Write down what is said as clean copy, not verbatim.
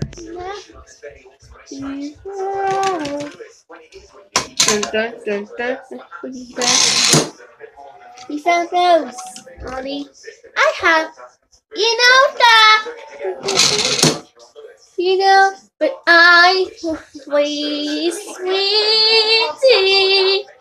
Dun, dun, dun, dun, dun. We found those, Ollie. I have, but I, sweet, sweetie.